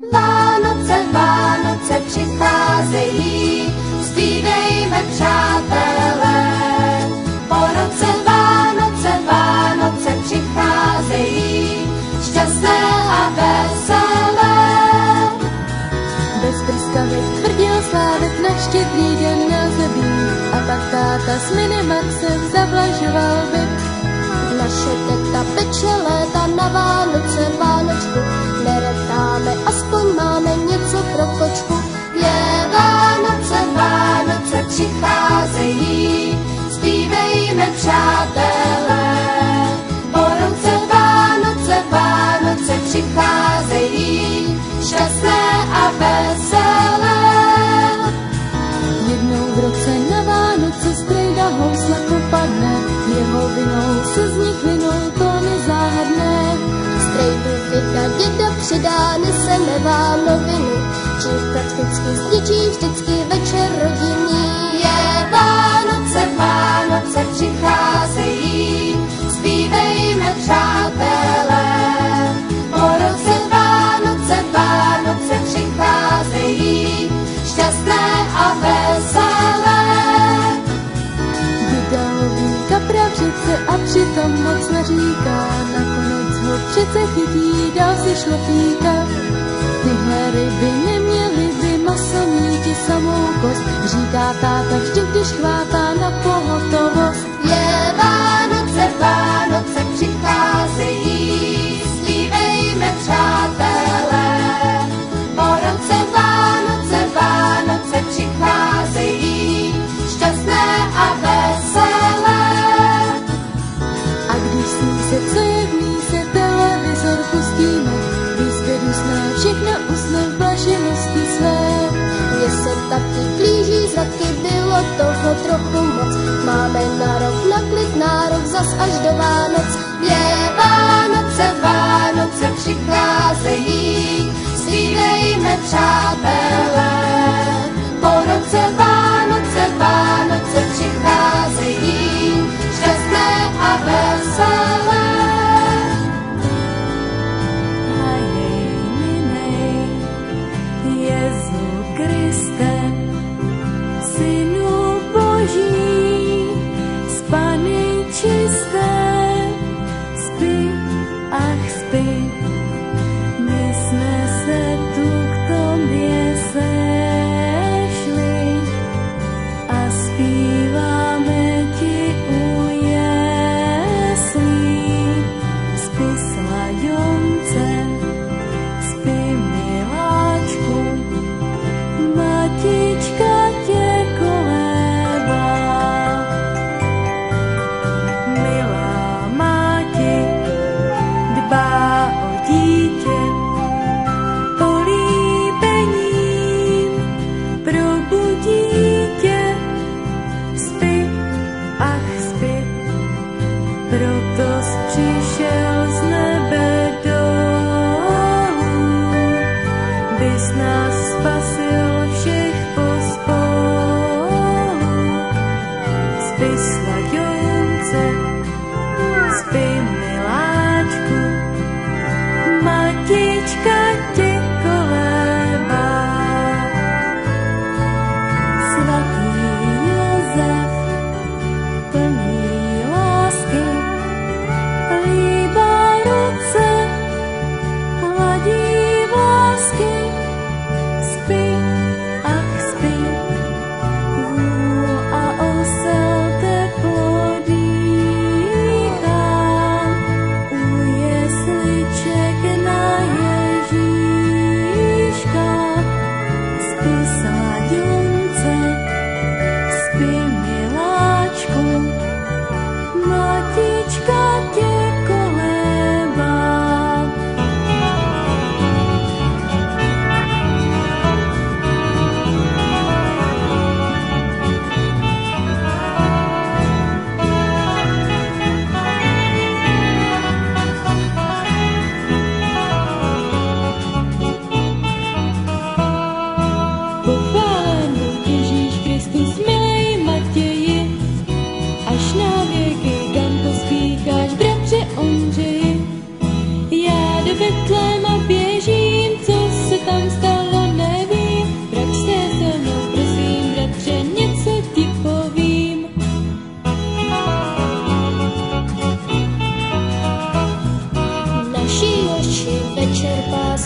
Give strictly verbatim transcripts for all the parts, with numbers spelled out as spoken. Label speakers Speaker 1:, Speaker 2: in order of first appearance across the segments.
Speaker 1: Vánoce, Vánoce přicházejí, zpívejme přátelé. Po roce Vánoce, Vánoce přicházejí, šťastné a veselé.
Speaker 2: Bez prskavek tvrdil slávek na Štědrý den nelze být, a pak táta s minimaxem zavlažoval byt.
Speaker 3: Naše teta peče léta na Vánoce Vánočku, neretáme, aspoň máme něco pro kočku.
Speaker 1: Je Vánoce, Vánoce přicházejí, zpívejme přátelé. Po roce Vánoce, Vánoce přicházejí, šťastné a veselé.
Speaker 2: Jednou v roce na Vánoce strejda housla propadne, jeho vinou se z nich vinou to nezáhadné.
Speaker 3: Strejdu vida děda přidá, neseme vám novinu, čím prakticky zničí vždycky večer rodinný.
Speaker 1: Je Vánoce, Vánoce přicházejí, zpívejme přátelé. Po roce Vánoce, Vánoce přicházejí, šťastné a veselé.
Speaker 2: Děda loví kapra v řece a přitom moc neříká, nakonec ho přece chytí, dal si šlofíka. Tyhle ryby neměly by maso míti samou kost, říká táta vždy, když chvátá na pohotovost.
Speaker 1: Je Vánoce, Vánoce přicházejí, zpívejme přátelé. Po roce Vánoce, Vánoce přicházejí, šťastné a veselé.
Speaker 2: A když sní se, co je v ní, se televizor pustíme, vyzvedu sné, všechno usne v blaženosti své.
Speaker 3: Mně se taky klíží zraky, bylo toho trochu moc, máme na rok, na klid nárok, zas až do Vánoc.
Speaker 1: Je Vánoce, Vánoce přicházejí, zpívejme přátelé. Po roce Vánoce, Vánoce přicházejí, šťastné a veselé.
Speaker 2: Jezu Kriste, Synu Boží, z Panny čisté, spí, ach spí, my jsme se tu k tobě sešli a zpíváme ti u jeslí. Spí, slaďonce, spí, miláčku, matička tě kolébá. Milá máti, dbá o dítě, políbením probudí tě. Spí, ach spí, proto jsi přišel z nebe dolů, bys nás spasil všech pospolu. Spí, slaďonce, spí, miláčku, matička tě kolébá. Svatý Josef, plný lásky, líbá ruce, hladí vlásky. Spí, ach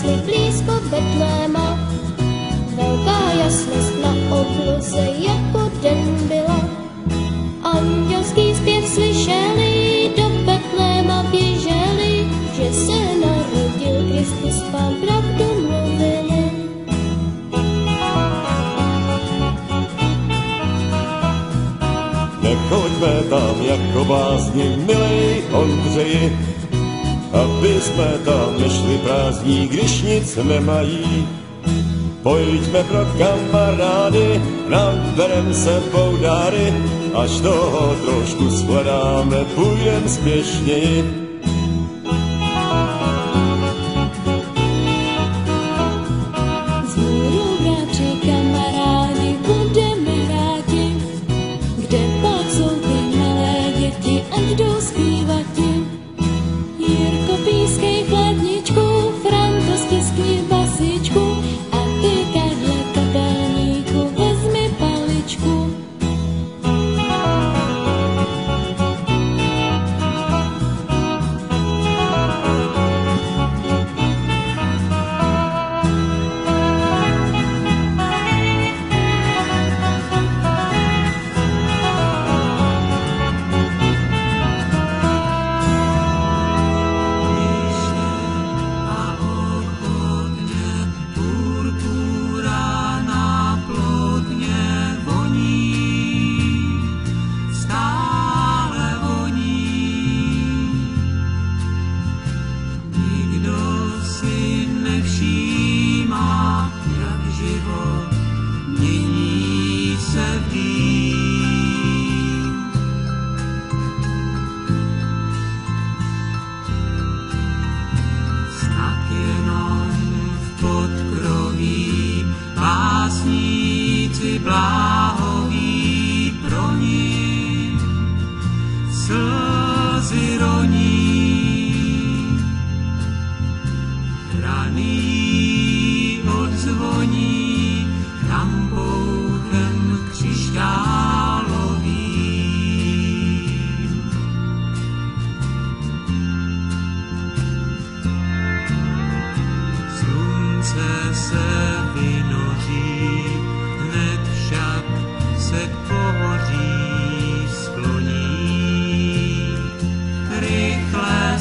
Speaker 3: jesli blízko Betléma. Velká jasnost na obloze jako den byla. Andělský zpěv slyšeli, do Betléma běželi, že se narodil Kristus, Pán, pravdu mluvili.
Speaker 4: Nechoďme tam jako blázni, milej Ondřeji, aby jsme tam nešli prázdní, když nic nemají. Pojďme pro kamarády, naberem sebou dáry, až toho trošku shledáme, půjdem spěšněji.
Speaker 2: Zhůru, bratři, kamarádi, budeme rádi, kde pak jsou ty malé děti, ať jdou zpívati. Jirko, pískej chladničku, Franto, stiskni basičku, a ty, Karle, kapelníku, vezmi paličku.
Speaker 5: Bláhoví pro ní slzy roní, raný odzvoní tam bouchem křišťálovým. Slunce se vynoří, hned však se k pohoří skloní, rychle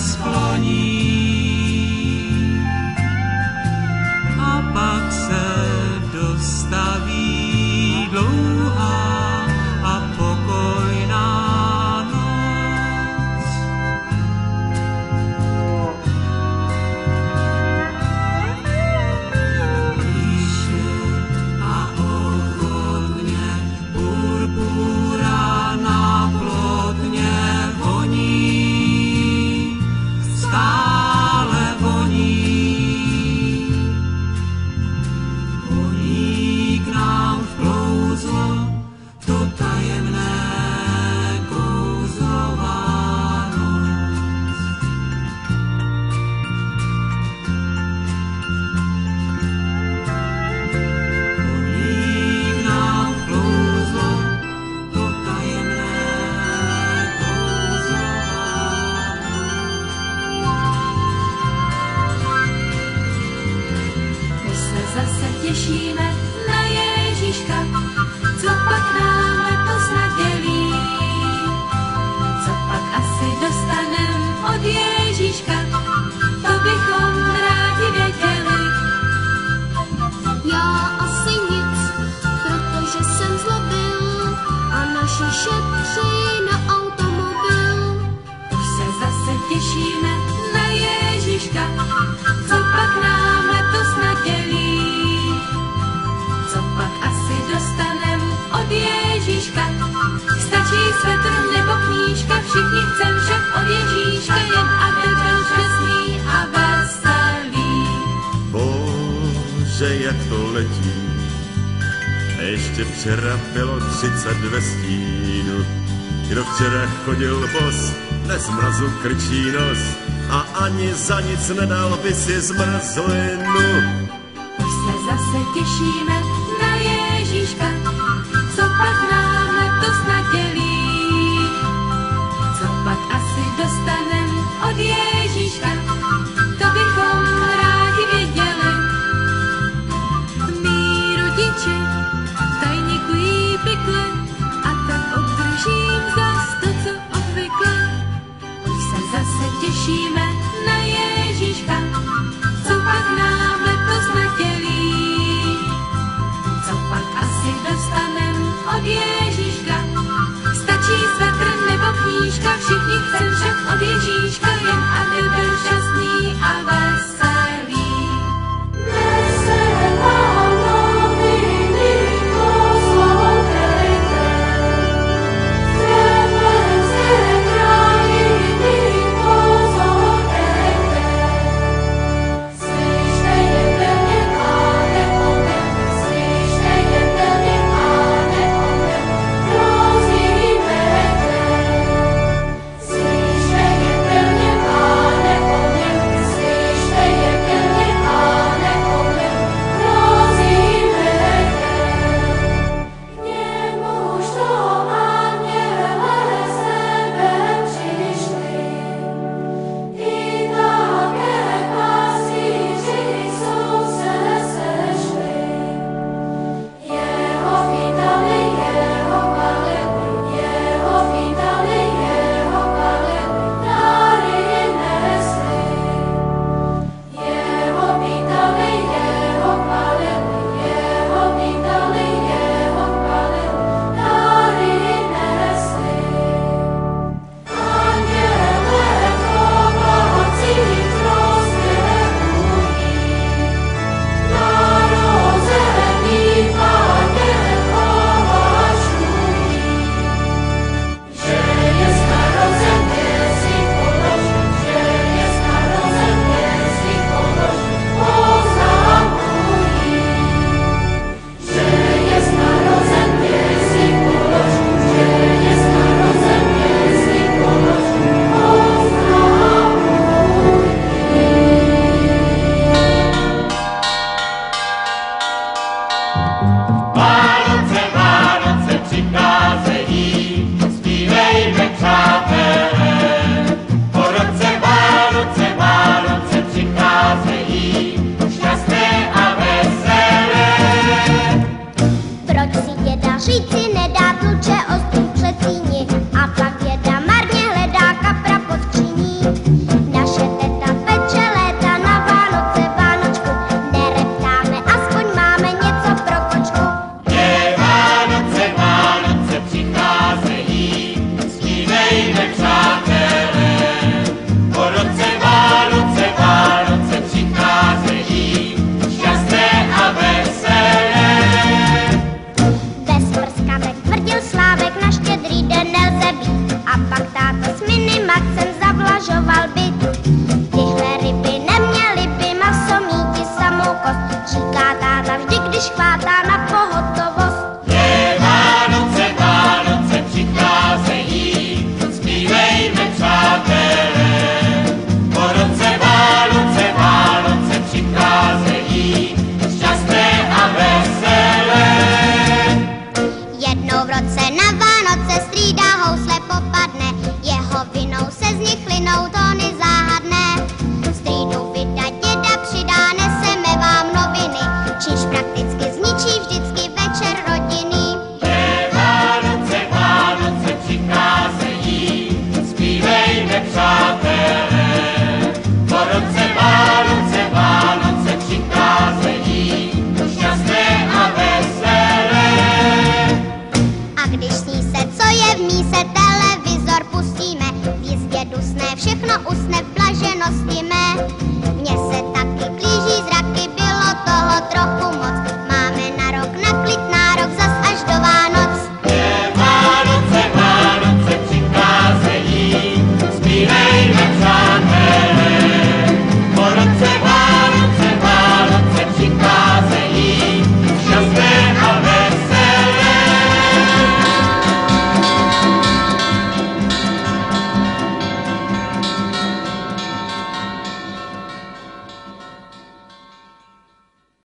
Speaker 5: skloní. A pak se dostaví dlouhá a pokojná noc. Píše a ochotně purpura na plotně voní, stále voní. Voní k nám vklouzlo to tajemné kouzlo Vánoc. Voní k nám vklouzlo to tajemné kouzlo
Speaker 2: My se zase těšíme na Ježíška, co pak nám letos nadělí. Co pak asi dostanem od Ježíška, to bychom rádi věděli.
Speaker 3: Já asi nic, protože jsem zlobil a naši šetří na automobil.
Speaker 2: Už se zase těšíme na Ježíška, co pak nám letos nadělí. Co pak asi dostanem od Ježíška, stačí svetr nebo knížka, všichni chcem však od Ježíška, jen aby byl šťastný a veselý.
Speaker 4: Bože, jak to letí, ještě včera bylo třicet ve stínu. Kdo včera chodil bos, bez mrazu krčí nos a ani za nic nedal by si zmrzlinu.
Speaker 2: Už se zase těšíme na Ježíška, co pak nám letos nadělí. Co pak asi dostanem od Ježíška, to bychom rádi věděli.
Speaker 3: Ježíš prakticky